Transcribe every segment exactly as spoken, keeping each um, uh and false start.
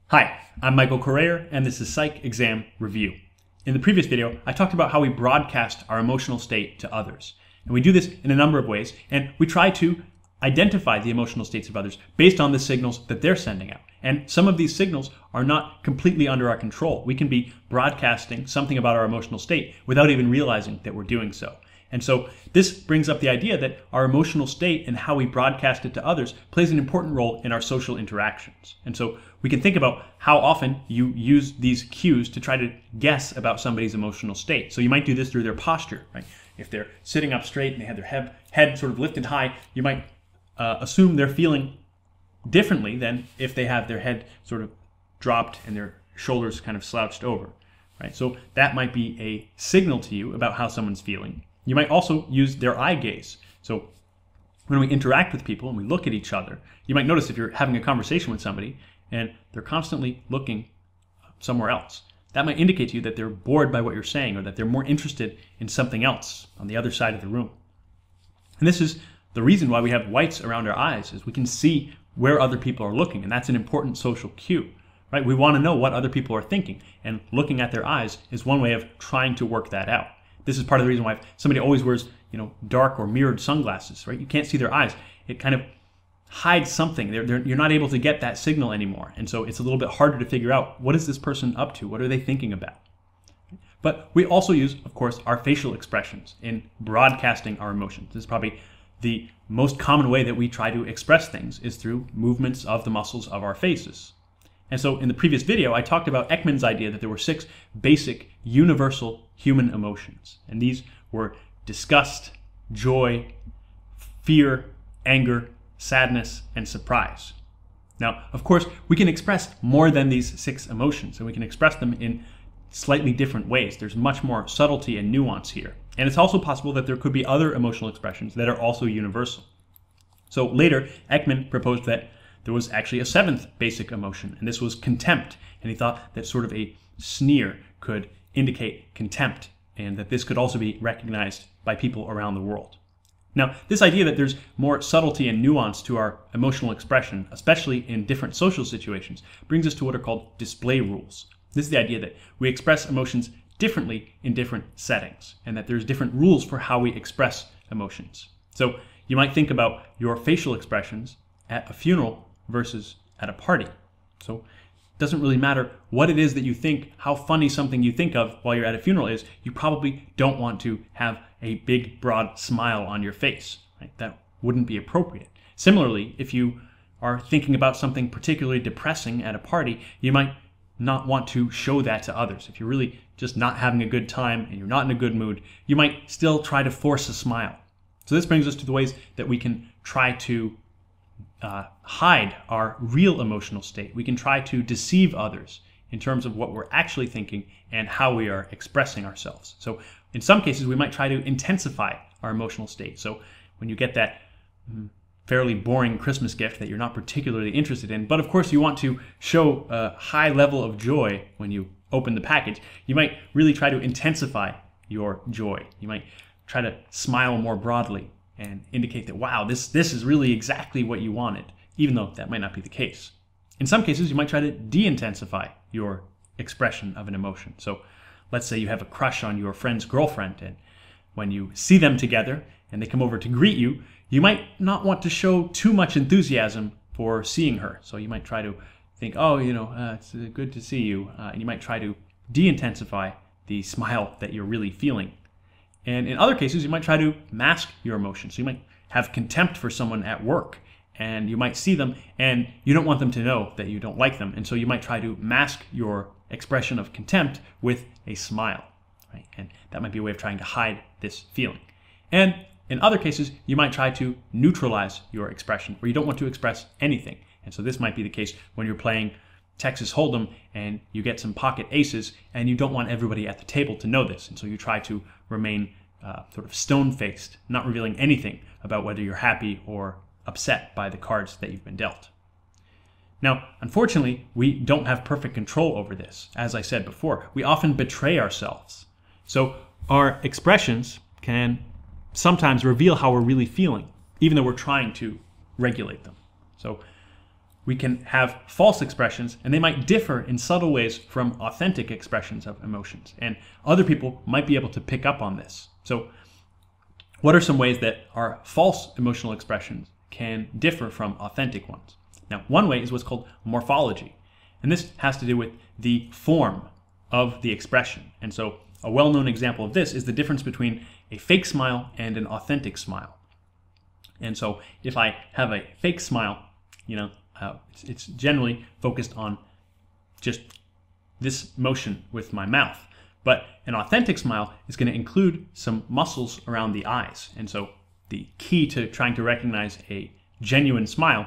Hi, I'm Michael Correa, and this is Psych Exam Review. In the previous video, I talked about how we broadcast our emotional state to others. And we do this in a number of ways, and we try to identify the emotional states of others based on the signals that they're sending out. And some of these signals are not completely under our control. We can be broadcasting something about our emotional state without even realizing that we're doing so. And so this brings up the idea that our emotional state and how we broadcast it to others plays an important role in our social interactions. And so we can think about how often you use these cues to try to guess about somebody's emotional state. So you might do this through their posture, right? If they're sitting up straight and they have their head, head sort of lifted high, you might uh, assume they're feeling differently than if they have their head sort of dropped and their shoulders kind of slouched over, right? So that might be a signal to you about how someone's feeling. You might also use their eye gaze. So when we interact with people and we look at each other, you might notice if you're having a conversation with somebody and they're constantly looking somewhere else. That might indicate to you that they're bored by what you're saying or that they're more interested in something else on the other side of the room. And this is the reason why we have whites around our eyes, is we can see where other people are looking, and that's an important social cue, right? We want to know what other people are thinking, and looking at their eyes is one way of trying to work that out. This is part of the reason why somebody always wears, you know, dark or mirrored sunglasses, right? You can't see their eyes. It kind of hides something. They're, they're, you're not able to get that signal anymore. And so it's a little bit harder to figure out, what is this person up to? What are they thinking about? But we also use, of course, our facial expressions in broadcasting our emotions. This is probably the most common way that we try to express things, is through movements of the muscles of our faces. And so in the previous video, I talked about Ekman's idea that there were six basic universal human emotions. And these were disgust, joy, fear, anger, sadness, and surprise. Now, of course, we can express more than these six emotions, and we can express them in slightly different ways. There's much more subtlety and nuance here. And it's also possible that there could be other emotional expressions that are also universal. So later, Ekman proposed that there was actually a seventh basic emotion, and this was contempt. And he thought that sort of a sneer could indicate contempt, and that this could also be recognized by people around the world. Now, this idea that there's more subtlety and nuance to our emotional expression, especially in different social situations, brings us to what are called display rules. This is the idea that we express emotions differently in different settings, and that there's different rules for how we express emotions. So you might think about your facial expressions at a funeral versus at a party. So it doesn't really matter what it is that you think, how funny something you think of while you're at a funeral is, you probably don't want to have a big, broad smile on your face, right? That wouldn't be appropriate. Similarly, if you are thinking about something particularly depressing at a party, you might not want to show that to others. If you're really just not having a good time and you're not in a good mood, you might still try to force a smile. So this brings us to the ways that we can try to uh, hide our real emotional state. We can try to deceive others in terms of what we're actually thinking and how we are expressing ourselves. So in some cases, we might try to intensify our emotional state. So when you get that mm, fairly boring Christmas gift that you're not particularly interested in, but of course you want to show a high level of joy when you open the package, you might really try to intensify your joy. You might try to smile more broadly and indicate that, wow, this, this is really exactly what you wanted, even though that might not be the case. In some cases, you might try to de-intensify your expression of an emotion. So let's say you have a crush on your friend's girlfriend, and when you see them together and they come over to greet you, you might not want to show too much enthusiasm for seeing her. So you might try to think, oh, you know, uh, it's uh, good to see you. Uh, and you might try to de-intensify the smile that you're really feeling. And in other cases, you might try to mask your emotions. So you might have contempt for someone at work, and you might see them and you don't want them to know that you don't like them. And so you might try to mask your expression of contempt with a smile, right? And that might be a way of trying to hide this feeling. And in other cases, you might try to neutralize your expression, where you don't want to express anything. And so this might be the case when you're playing Texas Hold'em and you get some pocket aces and you don't want everybody at the table to know this. And so you try to remain uh, sort of stone-faced, not revealing anything about whether you're happy or upset by the cards that you've been dealt. Now, unfortunately, we don't have perfect control over this. As I said before, we often betray ourselves. So our expressions can sometimes reveal how we're really feeling, even though we're trying to regulate them. So we can have false expressions, and they might differ in subtle ways from authentic expressions of emotions. And other people might be able to pick up on this. So what are some ways that our false emotional expressions can differ from authentic ones? Now, one way is what's called morphology. And this has to do with the form of the expression. And so a well-known example of this is the difference between a fake smile and an authentic smile. And so if I have a fake smile, you know, uh, it's, it's generally focused on just this motion with my mouth. But an authentic smile is going to include some muscles around the eyes. And so the key to trying to recognize a genuine smile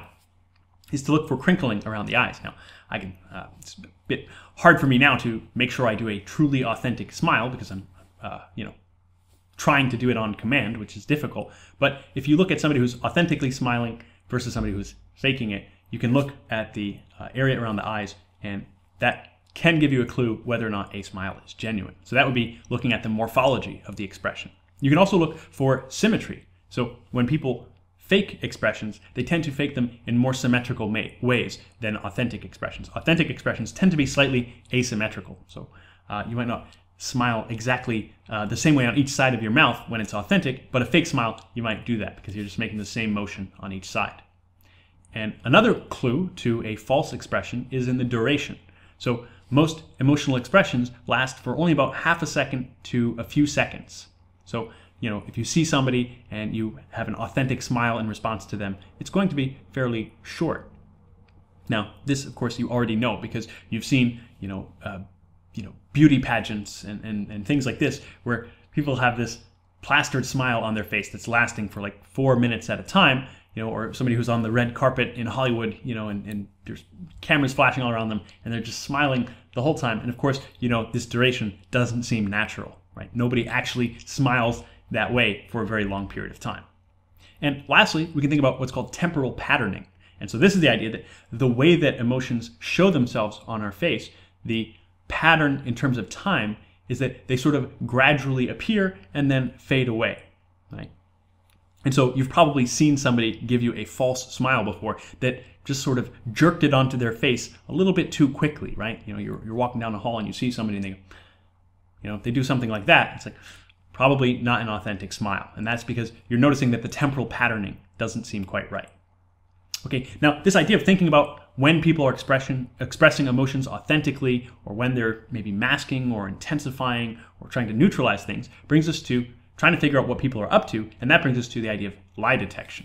is to look for crinkling around the eyes. Now, I can, uh, it's a bit hard for me now to make sure I do a truly authentic smile because I'm, uh, you know, trying to do it on command, which is difficult. But if you look at somebody who's authentically smiling versus somebody who's faking it, you can look at the uh, area around the eyes, and that can give you a clue whether or not a smile is genuine. So that would be looking at the morphology of the expression. You can also look for symmetry. So when people fake expressions, they tend to fake them in more symmetrical ways than authentic expressions. Authentic expressions tend to be slightly asymmetrical. So uh, you might not smile exactly uh, the same way on each side of your mouth when it's authentic, but a fake smile, you might do that because you're just making the same motion on each side. And another clue to a false expression is in the duration. So most emotional expressions last for only about half a second to a few seconds. So, you know, if you see somebody and you have an authentic smile in response to them, it's going to be fairly short. Now, this, of course, you already know because you've seen, you know, uh, you know, beauty pageants and, and, and things like this where people have this plastered smile on their face that's lasting for like four minutes at a time, you know, or somebody who's on the red carpet in Hollywood, you know, and, and there's cameras flashing all around them and they're just smiling the whole time. And of course, you know, this duration doesn't seem natural, right? Nobody actually smiles that way for a very long period of time. And lastly, we can think about what's called temporal patterning. And so this is the idea that the way that emotions show themselves on our face, the pattern in terms of time is that they sort of gradually appear and then fade away, right? And so you've probably seen somebody give you a false smile before that just sort of jerked it onto their face a little bit too quickly, right? You know, you're, you're walking down the hall and you see somebody and they, you know, if they do something like that, it's like probably not an authentic smile. And that's because you're noticing that the temporal patterning doesn't seem quite right. Okay, now this idea of thinking about when people are expression, expressing emotions authentically or when they're maybe masking or intensifying or trying to neutralize things brings us to trying to figure out what people are up to, and that brings us to the idea of lie detection.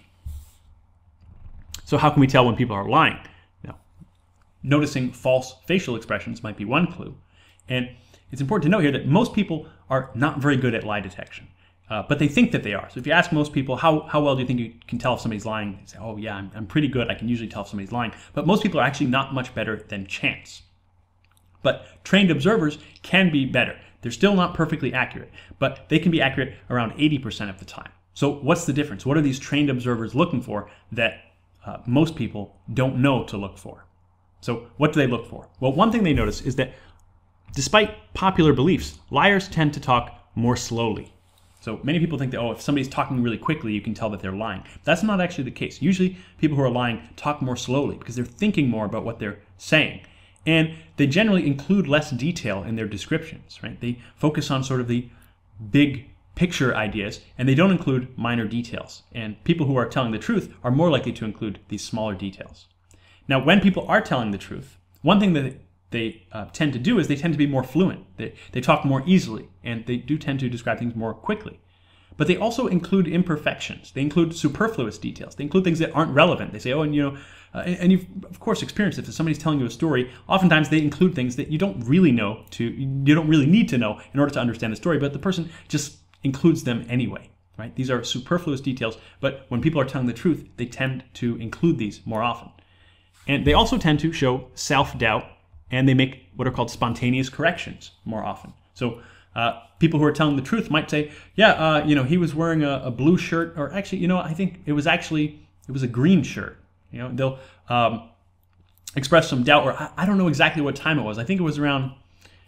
So how can we tell when people are lying? Now, noticing false facial expressions might be one clue, and it's important to note here that most people are not very good at lie detection. Uh, but they think that they are. So if you ask most people, how, how well do you think you can tell if somebody's lying? They say, oh yeah, I'm, I'm pretty good. I can usually tell if somebody's lying. But most people are actually not much better than chance. But trained observers can be better. They're still not perfectly accurate, but they can be accurate around eighty percent of the time. So what's the difference? What are these trained observers looking for that uh, most people don't know to look for? So what do they look for? Well, one thing they notice is that despite popular beliefs, liars tend to talk more slowly. So many people think that, oh, if somebody's talking really quickly, you can tell that they're lying. That's not actually the case. Usually people who are lying talk more slowly because they're thinking more about what they're saying. And they generally include less detail in their descriptions, right? They focus on sort of the big picture ideas and they don't include minor details. And people who are telling the truth are more likely to include these smaller details. Now, when people are telling the truth, one thing that they uh, tend to do is they tend to be more fluent. They, they talk more easily, and they do tend to describe things more quickly. But they also include imperfections. They include superfluous details. They include things that aren't relevant. They say, oh, and you know, uh, and, and you've, of course, experienced it. If somebody's telling you a story, oftentimes they include things that you don't really know to, you don't really need to know in order to understand the story, but the person just includes them anyway, right? These are superfluous details, but when people are telling the truth, they tend to include these more often. And they also tend to show self-doubt, and they make what are called spontaneous corrections more often. So uh, people who are telling the truth might say, yeah, uh, you know, he was wearing a, a blue shirt, or actually, you know, I think it was actually, it was a green shirt. You know, they'll um, express some doubt, or I, I don't know exactly what time it was. I think it was around,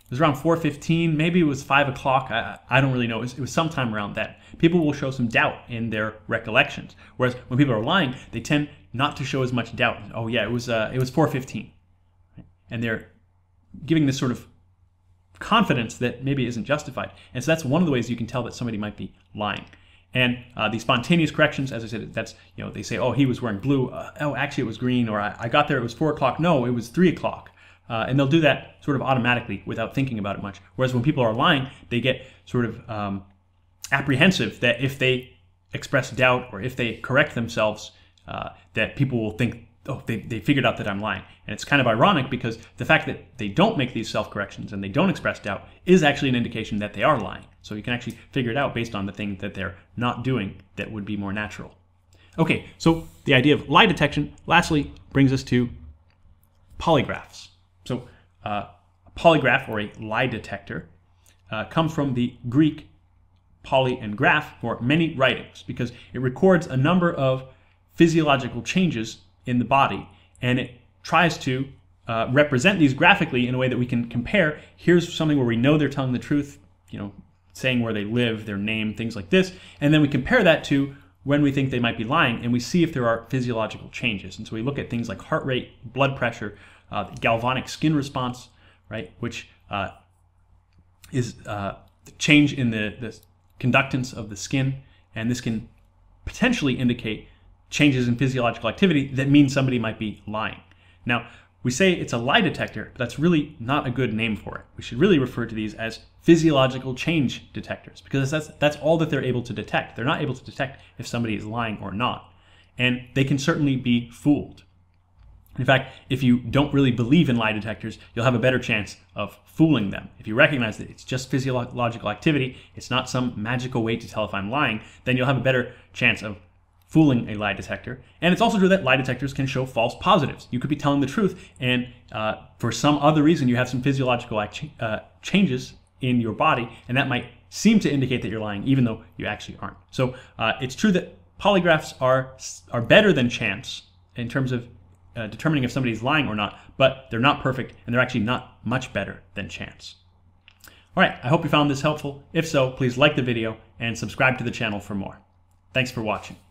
it was around four fifteen, maybe it was five o'clock, I, I don't really know, it was, it was sometime around then. People will show some doubt in their recollections, whereas when people are lying, they tend not to show as much doubt. Oh yeah, it was uh, it was four fifteen, and they're giving this sort of confidence that maybe isn't justified. And so that's one of the ways you can tell that somebody might be lying. And uh, the spontaneous corrections, as I said, that's, you know, they say, oh, he was wearing blue, uh, oh, actually it was green, or I, I got there, it was four o'clock, no, it was three o'clock. Uh, and they'll do that sort of automatically without thinking about it much. Whereas when people are lying, they get sort of um, apprehensive that if they express doubt or if they correct themselves, uh, that people will think, oh, they, they figured out that I'm lying. And it's kind of ironic because the fact that they don't make these self-corrections and they don't express doubt is actually an indication that they are lying. So you can actually figure it out based on the thing that they're not doing that would be more natural. Okay, so the idea of lie detection lastly brings us to polygraphs. So uh, a polygraph, or a lie detector, uh, comes from the Greek poly and graph, for many writings, because it records a number of physiological changes in the body, and it tries to uh, represent these graphically in a way that we can compare. Here's something where we know they're telling the truth, you know, saying where they live, their name, things like this, and then we compare that to when we think they might be lying, and we see if there are physiological changes. And so we look at things like heart rate, blood pressure, uh, galvanic skin response, right, which uh, is uh, the change in the, the conductance of the skin, and this can potentially indicate changes in physiological activity that mean somebody might be lying. Now, we say it's a lie detector, but that's really not a good name for it. We should really refer to these as physiological change detectors, because that's, that's all that they're able to detect. They're not able to detect if somebody is lying or not. And they can certainly be fooled. In fact, if you don't really believe in lie detectors, you'll have a better chance of fooling them. If you recognize that it's just physiological activity, it's not some magical way to tell if I'm lying, then you'll have a better chance of fooling a lie detector. And it's also true that lie detectors can show false positives. You could be telling the truth, and uh, for some other reason you have some physiological uh, changes in your body, and that might seem to indicate that you're lying, even though you actually aren't. So uh, it's true that polygraphs are, are better than chance in terms of uh, determining if somebody's lying or not, but they're not perfect, and they're actually not much better than chance. All right, I hope you found this helpful. If so, please like the video and subscribe to the channel for more. Thanks for watching.